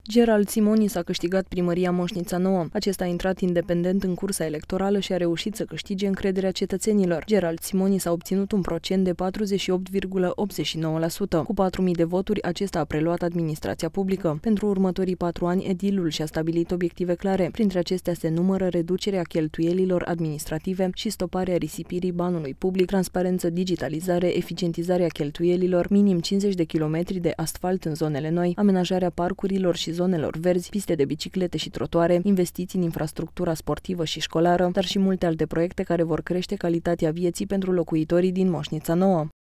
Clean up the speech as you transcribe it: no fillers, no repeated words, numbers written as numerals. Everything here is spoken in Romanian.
Gerald Simonis a câștigat primăria Moșnița Nouă. Acesta a intrat independent în cursa electorală și a reușit să câștige încrederea cetățenilor. Gerald Simonis a obținut un procent de 48,89%. Cu 4.000 de voturi, acesta a preluat administrația publică. Pentru următorii 4 ani, edilul și-a stabilit obiective clare. Printre acestea se numără reducerea cheltuielilor administrative și stoparea risipirii banului public, transparență, digitalizare, eficientizarea cheltuielilor, minim 50 de kilometri de asfalt în zonele noi, amenajarea parcurilor și zonelor verzi, piste de biciclete și trotuare, investiții în infrastructura sportivă și școlară, dar și multe alte proiecte care vor crește calitatea vieții pentru locuitorii din Moșnița Nouă.